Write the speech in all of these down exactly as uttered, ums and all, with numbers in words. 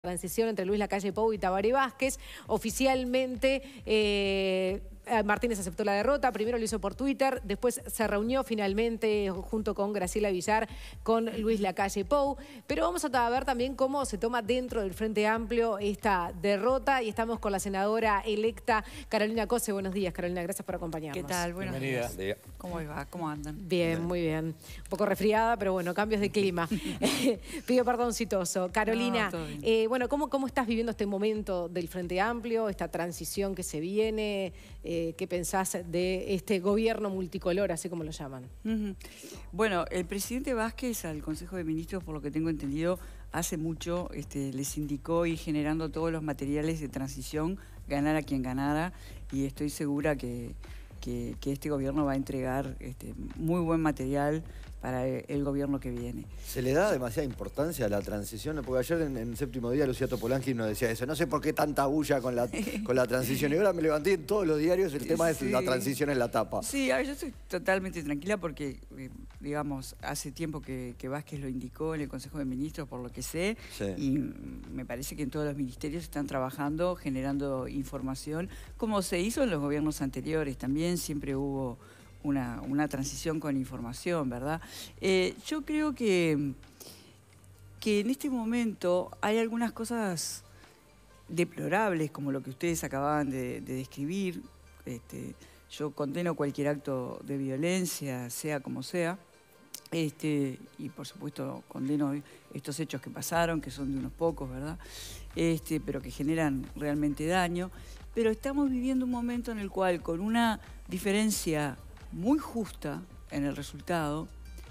Transición entre Luis Lacalle Pou y Tabaré Vázquez. Oficialmente eh, Martínez aceptó la derrota, primero lo hizo por Twitter, después se reunió finalmente junto con Graciela Villar con Luis Lacalle Pou. Pero vamos a ver también cómo se toma dentro del Frente Amplio esta derrota y estamos con la senadora electa Carolina Cose. Buenos días, Carolina, gracias por acompañarnos. ¿Qué tal? Buenos Bienvenida. días. ¿Cómo va? ¿Cómo andan? Bien, bien, muy bien. Un poco resfriada, pero bueno, cambios de clima. Pido perdón citoso. Carolina, no, eh, bueno, ¿cómo, ¿cómo estás viviendo este momento del Frente Amplio, esta transición que se viene? Eh, ¿Qué pensás de este gobierno multicolor, así como lo llaman? Uh-huh. Bueno, el presidente Vázquez al Consejo de Ministros, por lo que tengo entendido, hace mucho este, les indicó ir generando todos los materiales de transición, ganara quien ganara, y estoy segura que, que, que este gobierno va a entregar este, muy buen material para el gobierno que viene. ¿Se le da demasiada importancia a la transición? Porque ayer en, en Séptimo Día Lucía Topolansky nos decía eso. No sé por qué tanta bulla con la, con la transición. Y ahora me levanté en todos los diarios, el tema sí. es la transición en la tapa. Sí, a ver, yo estoy totalmente tranquila porque, eh, digamos, hace tiempo que, que Vázquez lo indicó en el Consejo de Ministros, por lo que sé, sí. Y me parece que en todos los ministerios están trabajando, generando información, como se hizo en los gobiernos anteriores. También siempre hubo Una, una transición con información, ¿verdad? Eh, yo creo que, que en este momento hay algunas cosas deplorables, como lo que ustedes acababan de, de describir. Este, yo condeno cualquier acto de violencia, sea como sea, este, y por supuesto condeno estos hechos que pasaron, que son de unos pocos, ¿verdad? Este, pero que generan realmente daño. Pero estamos viviendo un momento en el cual, con una diferencia muy justa en el resultado,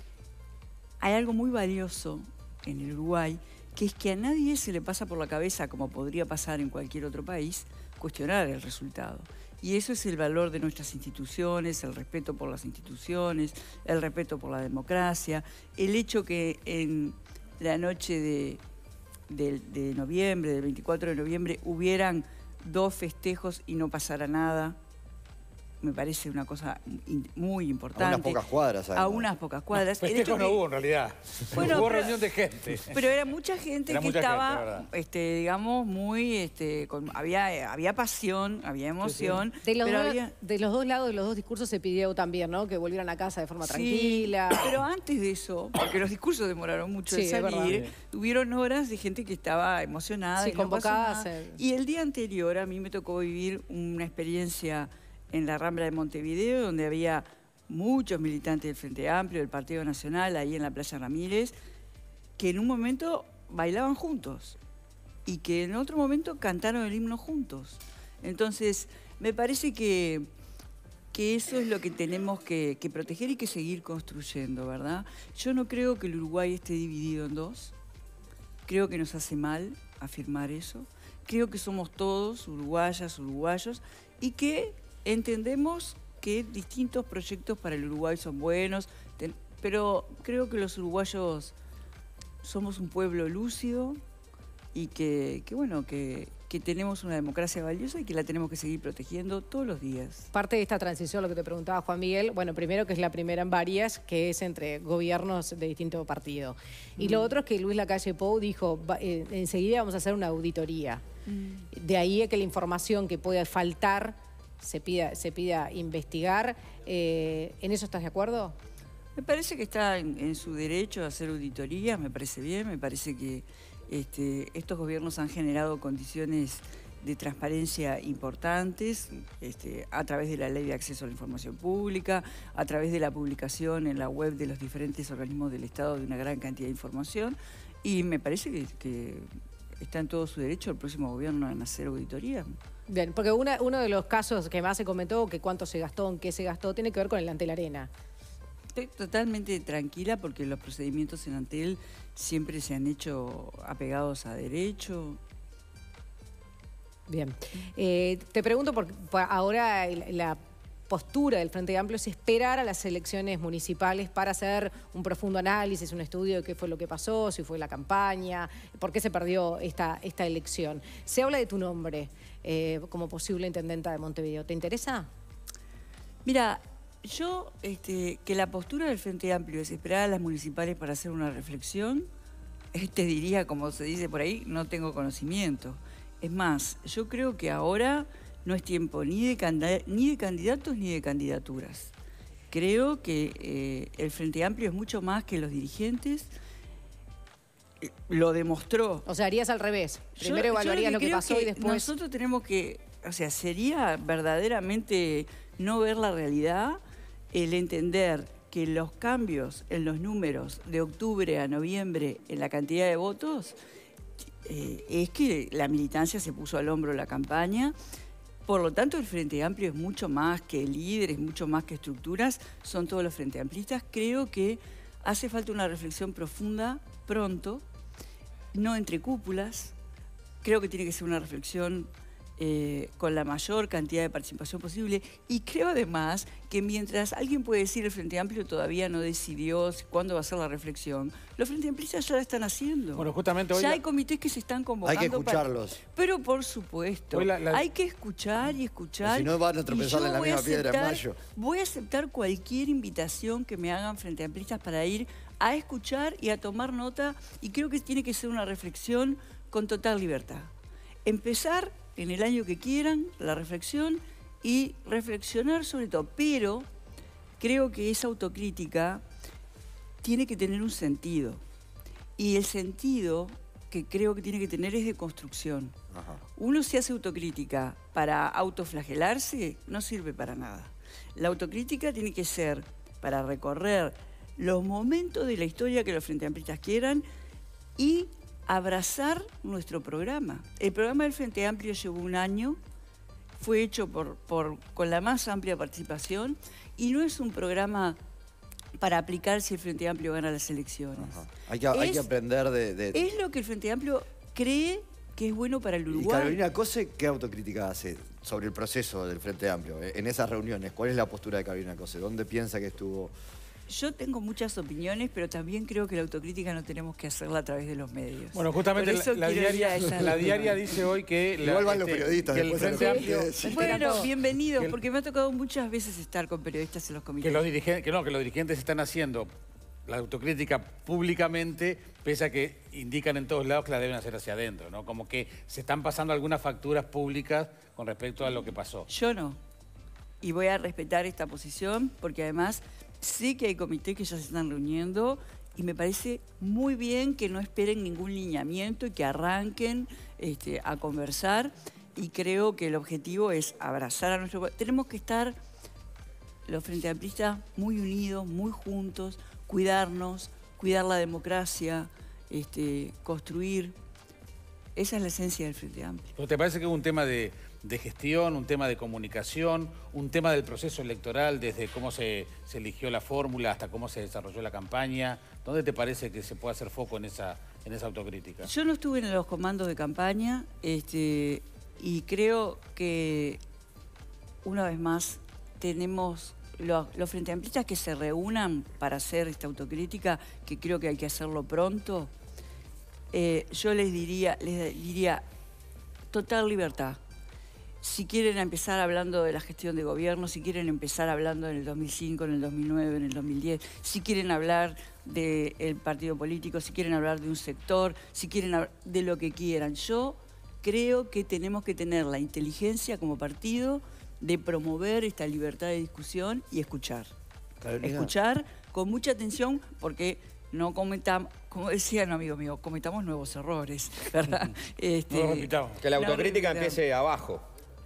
hay algo muy valioso en el Uruguay, que es que a nadie se le pasa por la cabeza, como podría pasar en cualquier otro país, cuestionar el resultado. Y eso es el valor de nuestras instituciones, el respeto por las instituciones, el respeto por la democracia, el hecho que en la noche de, de, de noviembre, del veinticuatro de noviembre, hubieran dos festejos y no pasara nada. Me parece una cosa muy importante. A unas pocas cuadras. Además. A unas pocas cuadras. No, festejos no hubo en realidad. Bueno, hubo pero, reunión de gente. Pero era mucha gente era que mucha estaba, gente, este, digamos, muy... Este, con, había, había pasión, había emoción. Sí, sí. De, los pero dos, había... de los dos lados de los dos discursos se pidió también, ¿no? Que volvieran a casa de forma sí, tranquila. Pero antes de eso, porque los discursos demoraron mucho sí, en salir, sí. tuvieron horas de gente que estaba emocionada. Sí, y convocadas. No y el día anterior a mí me tocó vivir una experiencia en la Rambla de Montevideo, donde había muchos militantes del Frente Amplio, del Partido Nacional, ahí en la Playa Ramírez, que en un momento bailaban juntos y que en otro momento cantaron el himno juntos. Entonces, me parece que, que eso es lo que tenemos que, que proteger y que seguir construyendo, ¿verdad? Yo no creo que el Uruguay esté dividido en dos. Creo que nos hace mal afirmar eso. Creo que somos todos uruguayas, uruguayos, y que entendemos que distintos proyectos para el Uruguay son buenos, pero creo que los uruguayos somos un pueblo lúcido y que, que bueno, que, que tenemos una democracia valiosa y que la tenemos que seguir protegiendo todos los días. Parte de esta transición, lo que te preguntaba Juan Miguel, bueno, primero que es la primera en varias, que es entre gobiernos de distinto partido. Y mm. lo otro es que Luis Lacalle Pou dijo, eh, enseguida vamos a hacer una auditoría. Mm. De ahí es que la información que puede faltar se pida, se pida investigar. Eh, ¿En eso estás de acuerdo? Me parece que está en, en su derecho a hacer auditorías, me parece bien, me parece que este, estos gobiernos han generado condiciones de transparencia importantes este, a través de la Ley de Acceso a la Información Pública, a través de la publicación en la web de los diferentes organismos del Estado de una gran cantidad de información, y me parece que, que está en todo su derecho el próximo gobierno en hacer auditoría. Bien, porque una, uno de los casos que más se comentó, que cuánto se gastó, en qué se gastó, tiene que ver con el Antel Arena. Estoy totalmente tranquila porque los procedimientos en Antel siempre se han hecho apegados a derecho. Bien. Eh, te pregunto, porque ahora la postura del Frente Amplio es esperar a las elecciones municipales para hacer un profundo análisis, un estudio de qué fue lo que pasó, si fue la campaña, por qué se perdió esta, esta elección. Se habla de tu nombre eh, como posible intendenta de Montevideo. ¿Te interesa? Mira, yo, este, que la postura del Frente Amplio es esperar a las municipales para hacer una reflexión, te diría, como se dice por ahí, no tengo conocimiento. Es más, yo creo que ahora no es tiempo ni de, candid ni de candidatos ni de candidaturas. Creo que eh, el Frente Amplio es mucho más que los dirigentes. Lo demostró. O sea, harías al revés. Primero Yo- evaluarías yo lo que creo pasó que y después... Nosotros tenemos que... O sea, sería verdaderamente no ver la realidad el entender que los cambios en los números de octubre a noviembre en la cantidad de votos eh, es que la militancia se puso al hombro la campaña. Por lo tanto, el Frente Amplio es mucho más que líderes, mucho más que estructuras, son todos los Frente Amplistas. Creo que hace falta una reflexión profunda pronto, no entre cúpulas. Creo que tiene que ser una reflexión eh, con la mayor cantidad de participación posible. Y creo además que mientras alguien puede decir el Frente Amplio todavía no decidió cuándo va a ser la reflexión, los Frente Amplistas ya la están haciendo. Bueno, justamente hoy... Ya la- hay comités que se están convocando. Hay que para- escucharlos. Pero por supuesto, Hoy la- la- hay que escuchar y escuchar. Si no van a y tropezar yo en la voy a misma piedra en aceptar- mayo. Voy a aceptar cualquier invitación que me hagan Frente Amplistas para ir a escuchar y a tomar nota, y creo que tiene que ser una reflexión con total libertad. Empezar en el año que quieran la reflexión y reflexionar sobre todo, pero creo que esa autocrítica tiene que tener un sentido, y el sentido que creo que tiene que tener es de construcción. Ajá. Uno se hace autocrítica para autoflagelarse, no sirve para nada. La autocrítica tiene que ser para recorrer los momentos de la historia que los Frente Amplistas quieran y abrazar nuestro programa. El programa del Frente Amplio llevó un año, fue hecho por, por, con la más amplia participación y no es un programa para aplicar si el Frente Amplio gana las elecciones. Ajá. Hay, que, hay Es- que aprender de... de- Es lo que el Frente Amplio cree que es bueno para el Y Uruguay. Carolina Cose, ¿qué autocrítica hace sobre el proceso del Frente Amplio? En esas reuniones, ¿cuál es la postura de Carolina Cose? ¿Dónde piensa que estuvo? Yo tengo muchas opiniones, pero también creo que la autocrítica no tenemos que hacerla a través de los medios. Bueno, justamente Por eso la, la quiero ir a diaria, esa la reunión. diaria dice hoy que... la- Igual van los este, periodistas que el después a lo Frente que Amplio... quiere decir. Bueno, bienvenidos, Que el- porque me ha tocado muchas veces estar con periodistas en los comités. Que los dirigentes, que no, que los dirigentes están haciendo la autocrítica públicamente, pese a que indican en todos lados que la deben hacer hacia adentro, ¿no? Como que se están pasando algunas facturas públicas con respecto a lo que pasó. Yo no. Y voy a respetar esta posición, porque además sé que hay comités que ya se están reuniendo y me parece muy bien que no esperen ningún lineamiento y que arranquen este, a conversar. Y creo que el objetivo es abrazar a nuestro... Tenemos que estar, los Frente Amplistas, muy unidos, muy juntos, cuidarnos, cuidar la democracia, este, construir. Esa es la esencia del Frente Amplio. ¿No te parece que es un tema de, de gestión, un tema de comunicación, un tema del proceso electoral, desde cómo se, se eligió la fórmula hasta cómo se desarrolló la campaña? ¿Dónde te parece que se puede hacer foco en esa, en esa autocrítica? Yo no estuve en los comandos de campaña este, y creo que, una vez más, tenemos los, los Frente Amplistas que se reúnan para hacer esta autocrítica, que creo que hay que hacerlo pronto. Eh, yo les diría, les diría total libertad. Si quieren empezar hablando de la gestión de gobierno, si quieren empezar hablando en el dos mil cinco, en el dos mil nueve, en el dos mil diez, si quieren hablar del partido político, si quieren hablar de un sector, si quieren hablar de lo que quieran. Yo creo que tenemos que tener la inteligencia como partido de promover esta libertad de discusión y escuchar. Carolina. Escuchar con mucha atención porque no cometamos, como decían amigos míos, cometamos nuevos errores, ¿verdad? Este, No lo repitamos. Que la no autocrítica repitamos. empiece abajo.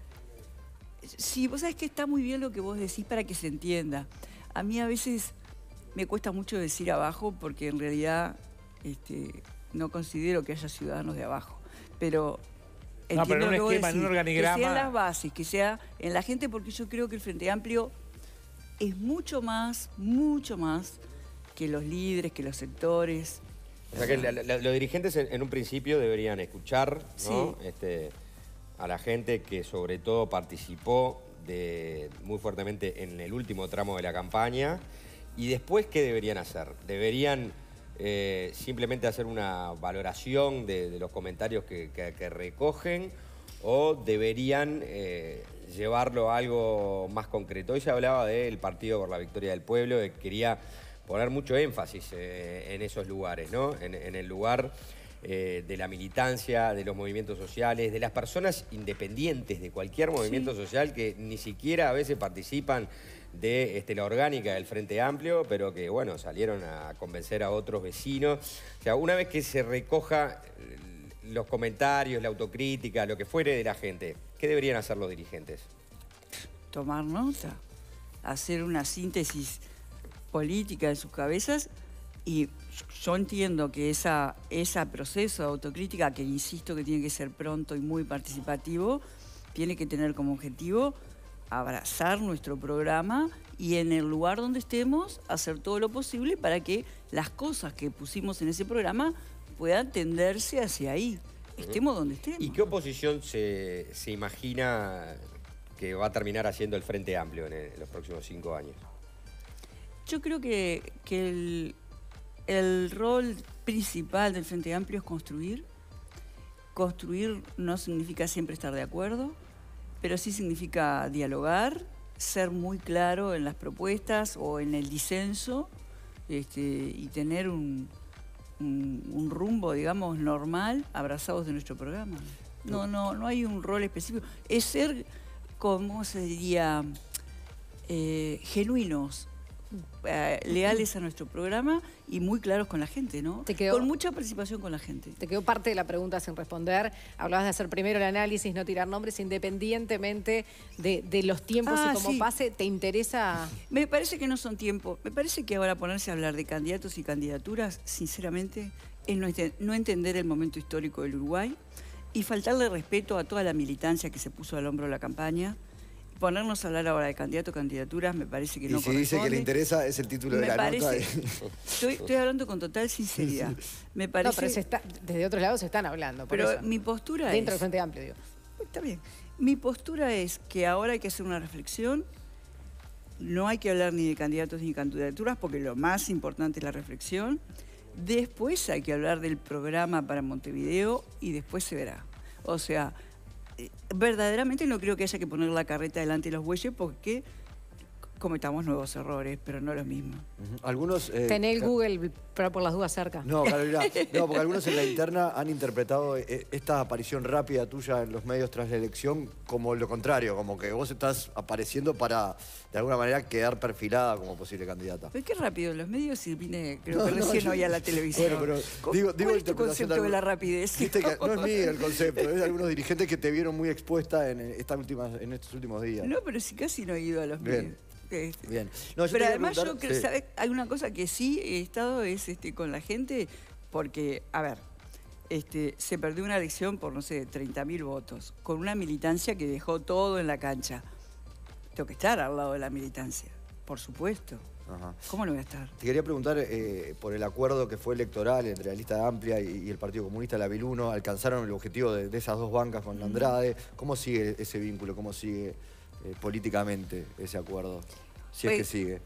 Sí, vos sabés que está muy bien lo que vos decís para que se entienda. A mí a veces me cuesta mucho decir abajo porque en realidad este, no considero que haya ciudadanos de abajo. Pero No, entiendo pero en un lo que vos esquema, en un decís, organigrama. que sea en las bases, que sea en la gente, porque yo creo que el Frente Amplio es mucho más, mucho más que los líderes, que los sectores. O sea que la- la- los dirigentes en, en un principio deberían escuchar, ¿no? Sí. Este, a la gente que sobre todo participó de, muy fuertemente en el último tramo de la campaña. Y después, ¿qué deberían hacer? ¿Deberían eh, simplemente hacer una valoración de, de los comentarios que, que- que recogen o deberían eh, llevarlo a algo más concreto? Hoy se hablaba del Partido por la Victoria del Pueblo, que quería poner mucho énfasis eh, en esos lugares, ¿no? En, en el lugar eh, de la militancia, de los movimientos sociales, de las personas independientes de cualquier movimiento sí. social que ni siquiera a veces participan de este, la orgánica del Frente Amplio, pero que, bueno, salieron a convencer a otros vecinos. O sea, una vez que se recoja los comentarios, la autocrítica, lo que fuere de la gente, ¿qué deberían hacer los dirigentes? Tomar nota, hacer una síntesis política en sus cabezas, y yo entiendo que esa, ese proceso de autocrítica, que insisto que tiene que ser pronto y muy participativo, tiene que tener como objetivo abrazar nuestro programa y en el lugar donde estemos hacer todo lo posible para que las cosas que pusimos en ese programa puedan tenderse hacia ahí, estemos donde estemos. ¿Y qué oposición se, se imagina que va a terminar haciendo el Frente Amplio en, el, en los próximos cinco años? Yo creo que, que el, el rol principal del Frente Amplio es construir. Construir no significa siempre estar de acuerdo, pero sí significa dialogar, ser muy claro en las propuestas o en el disenso, este, y tener un, un, un rumbo, digamos, normal, abrazados de nuestro programa. No, no, no hay un rol específico. Es ser, ¿cómo se diría? Eh, genuinos. Eh, leales a nuestro programa y muy claros con la gente, ¿no? Te quedó, con mucha participación con la gente. Te quedó parte de la pregunta sin responder. Hablabas de hacer primero el análisis, no tirar nombres, independientemente de, de los tiempos ah, y cómo sí. pase. ¿Te interesa? Me parece que no son tiempos. Me parece que ahora ponerse a hablar de candidatos y candidaturas, sinceramente, es no, no entender el momento histórico del Uruguay y faltarle respeto a toda la militancia que se puso al hombro de la campaña. Ponernos a hablar ahora de candidatos o candidaturas me parece que y no si corresponde. Dice que le interesa, es el título me de la parece, nota. Estoy, estoy hablando con total sinceridad. Me parece, no, pero se está, desde otros lados se están hablando. Por pero eso. mi postura Dentro es... Dentro del Frente Amplio, digo. Está bien. Mi postura es que ahora hay que hacer una reflexión. No hay que hablar ni de candidatos ni de candidaturas porque lo más importante es la reflexión. Después hay que hablar del programa para Montevideo y después se verá. O sea... verdaderamente no creo que haya que poner la carreta delante de los bueyes porque cometamos nuevos errores, pero no los mismos. Uh-huh. Algunos... Eh, Tener el Google pero por las dudas cerca. No, Carolina, no, porque algunos en la interna han interpretado eh, esta aparición rápida tuya en los medios tras la elección como lo contrario, como que vos estás apareciendo para, de alguna manera, quedar perfilada como posible candidata. Pero qué rápido, los medios y vine, creo no, que no, recién no, hoy a la televisión. Bueno, pero digo, digo ¿Cuál es tu concepto de, de la rapidez? Viste que no es mío el concepto, es de algunos dirigentes que te vieron muy expuesta en, esta última, en estos últimos días. No, pero sí casi no he ido a los medios. Bien. Este. Bien. No, pero además yo creo, sí. ¿sabes? Hay una cosa que sí he estado es este, con la gente, porque, a ver, este, se perdió una elección por, no sé, treinta mil votos, con una militancia que dejó todo en la cancha. Tengo que estar al lado de la militancia, por supuesto. Ajá. ¿Cómo no voy a estar? Te quería preguntar eh, por el acuerdo que fue electoral entre la lista amplia y, y el Partido Comunista, la Biluno. Alcanzaron el objetivo de, de esas dos bancas con Andrade. ¿Cómo sigue ese vínculo? ¿Cómo sigue eh, políticamente ese acuerdo? Si es que sigue.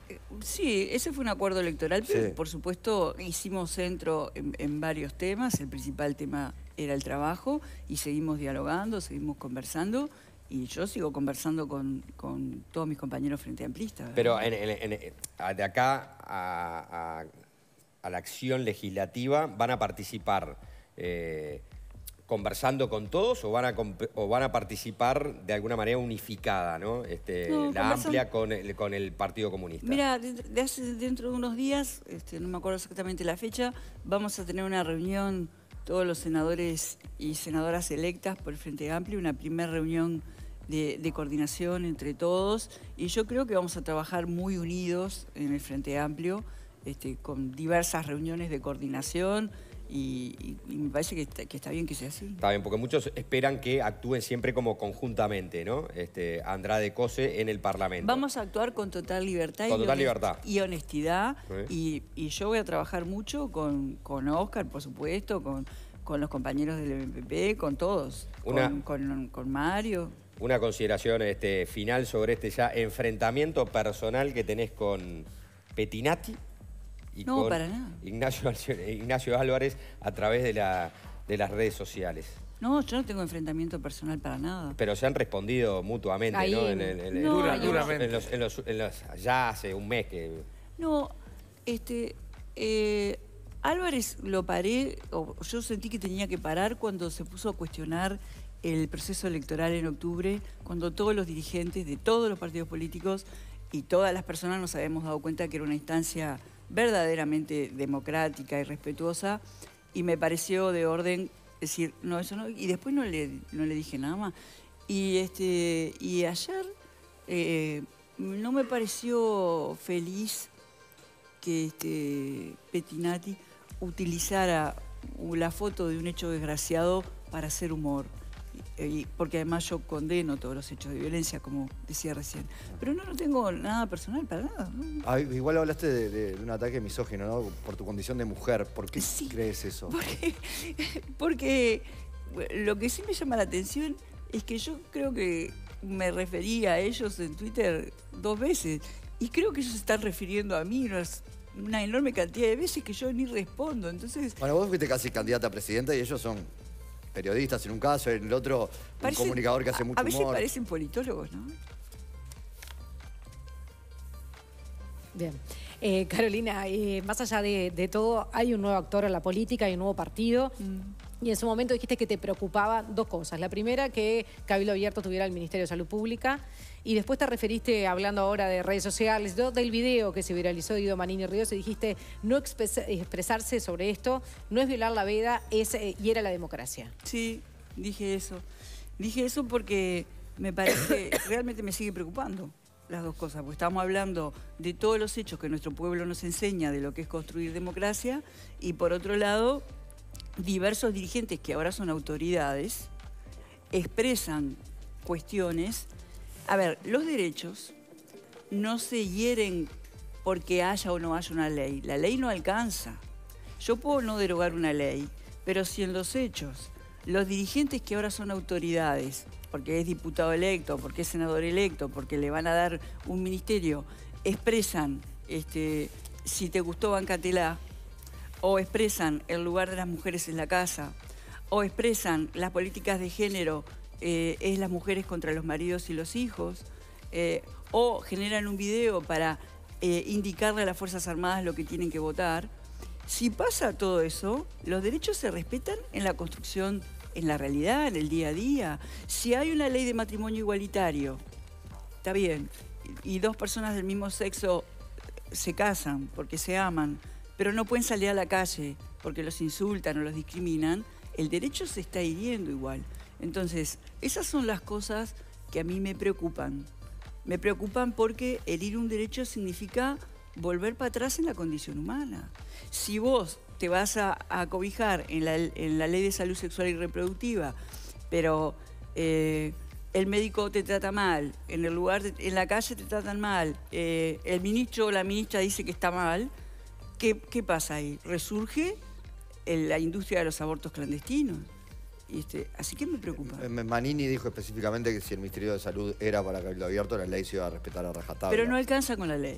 Sí, ese fue un acuerdo electoral, pero sí. por supuesto hicimos centro en, en varios temas. El principal tema era el trabajo y seguimos dialogando, seguimos conversando. Y yo sigo conversando con, con todos mis compañeros frente amplistas. ¿verdad? Pero en, en, en, de acá a, a, a la acción legislativa, ¿van a participar eh, conversando con todos o van, a, o van a participar de alguna manera unificada, ¿no? Este, no, la amplia con el, con el Partido Comunista? Mira, de, de hace, dentro de unos días, este, no me acuerdo exactamente la fecha, vamos a tener una reunión, todos los senadores y senadoras electas por el Frente Amplio, una primera reunión de, de coordinación entre todos, y yo creo que vamos a trabajar muy unidos en el Frente Amplio, este, con diversas reuniones de coordinación, y, y, y me parece que está, que está bien que sea así. Está bien, porque muchos esperan que actúen siempre como conjuntamente, ¿no? Este, Andrade Cose en el Parlamento. Vamos a actuar con total libertad, con y, total honest libertad. y honestidad, ¿Sí? y, y yo voy a trabajar mucho con, con Oscar, por supuesto, con, con los compañeros del M P P, con todos, Una... con, con, con Mario. Una consideración este, final sobre este ya enfrentamiento personal que tenés con Pettinati y no, con para nada. Ignacio, Ignacio Álvarez a través de, la, de las redes sociales. No, yo no tengo enfrentamiento personal para nada. Pero se han respondido mutuamente, Ahí, ¿no? En, en, en, no, dura, duramente. En los, en los, en los, ya hace un mes que... No, este, eh, Álvarez lo paré, o yo sentí que tenía que parar cuando se puso a cuestionar el proceso electoral en octubre, cuando todos los dirigentes de todos los partidos políticos y todas las personas nos habíamos dado cuenta que era una instancia verdaderamente democrática y respetuosa, y me pareció de orden decir, no, eso no, y después no le, no le dije nada más. Y, este, y ayer eh, no me pareció feliz que este, Pettinati utilizara la foto de un hecho desgraciado para hacer humor. Y, porque además yo condeno todos los hechos de violencia, como decía recién. Pero no, no tengo nada personal para nada, ¿no? Ah, igual hablaste de, de, de un ataque misógino, ¿no? Por tu condición de mujer. ¿Por qué sí, crees eso? Porque, porque lo que sí me llama la atención es que yo creo que me referí a ellos en Twitter dos veces. Y creo que ellos se están refiriendo a mí unas, una enorme cantidad de veces que yo ni respondo. Entonces, bueno, vos fuiste casi candidata a presidenta y ellos son periodistas en un caso, en el otro parecen, un comunicador que hace mucho a, a veces humor. parecen politólogos, ¿no? Bien. Eh, Carolina, eh, más allá de, de todo, hay un nuevo actor en la política, hay un nuevo partido. Mm. Y en su momento dijiste que te preocupaban dos cosas. La primera, que Cabildo Abierto tuviera el Ministerio de Salud Pública. Y después te referiste, hablando ahora de redes sociales, del video que se viralizó de Guido Manini Ríos, y dijiste, no expresarse sobre esto no es violar la veda, es eh, hiera a la democracia. Sí, dije eso. Dije eso porque me parece, realmente me sigue preocupando las dos cosas, porque estamos hablando de todos los hechos que nuestro pueblo nos enseña de lo que es construir democracia, y por otro lado, diversos dirigentes que ahora son autoridades expresan cuestiones. A ver, los derechos no se hieren porque haya o no haya una ley. La ley no alcanza. Yo puedo no derogar una ley, pero si en los hechos los dirigentes que ahora son autoridades, porque es diputado electo, porque es senador electo, porque le van a dar un ministerio, expresan, este, si te gustó, bancatela, o expresan el lugar de las mujeres en la casa, o expresan las políticas de género, eh, es las mujeres contra los maridos y los hijos, eh, o generan un video para eh, indicarle a las Fuerzas Armadas lo que tienen que votar. Si pasa todo eso, los derechos se respetan en la construcción, en la realidad, en el día a día. Si hay una ley de matrimonio igualitario, está bien, y dos personas del mismo sexo se casan porque se aman, pero no pueden salir a la calle porque los insultan o los discriminan, el derecho se está hiriendo igual. Entonces, esas son las cosas que a mí me preocupan. Me preocupan porque herir un derecho significa volver para atrás en la condición humana. Si vos te vas a, a cobijar en la, en la ley de salud sexual y reproductiva, pero eh, el médico te trata mal, en el lugar, de, en la calle te tratan mal, eh, el ministro o la ministra dice que está mal, ¿qué, qué pasa ahí? Resurge el, la industria de los abortos clandestinos. Y este, así que me preocupa. Manini dijo específicamente que si el Ministerio de Salud era para Cabildo Abierto, la ley se iba a respetar a rajatabla. Pero no alcanza con la ley.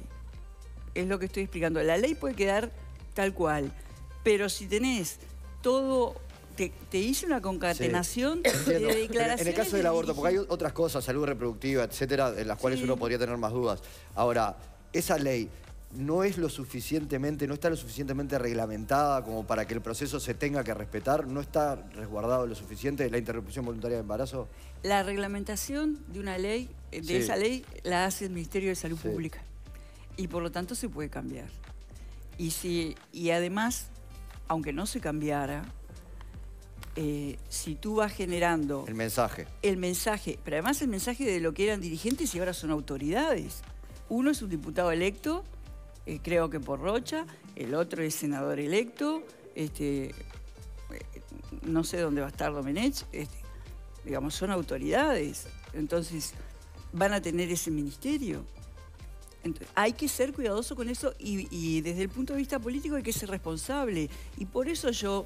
Es lo que estoy explicando. La ley puede quedar tal cual, pero si tenés todo, te, te hice una concatenación sí, de declaraciones. En el caso del aborto, porque hay otras cosas, salud reproductiva, etcétera, en las cuales sí. uno podría tener más dudas. Ahora, esa ley no es lo suficientemente, no está lo suficientemente reglamentada como para que el proceso se tenga que respetar, no está resguardado lo suficiente la interrupción voluntaria de embarazo. La reglamentación de una ley, de sí. esa ley, la hace el Ministerio de Salud sí. Pública. Y por lo tanto se puede cambiar. Y, si, y además, aunque no se cambiara, eh, si tú vas generando... El mensaje. El mensaje, pero además el mensaje de lo que eran dirigentes y ahora son autoridades. Uno es un diputado electo, eh, creo que por Rocha, el otro es senador electo, este, eh, no sé dónde va a estar Domenech, este, digamos, son autoridades. Entonces, van a tener ese ministerio. Entonces, hay que ser cuidadoso con eso y, y desde el punto de vista político hay que ser responsable. Y por eso yo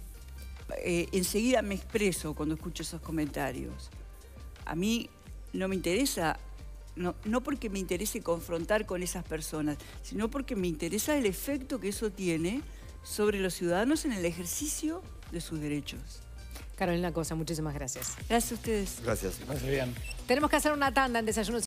eh, enseguida me expreso cuando escucho esos comentarios. A mí no me interesa, no, no porque me interese confrontar con esas personas, sino porque me interesa el efecto que eso tiene sobre los ciudadanos en el ejercicio de sus derechos. Carolina Cosa, muchísimas gracias. Gracias a ustedes. Gracias. Gracias, bien. Tenemos que hacer una tanda en Desayuno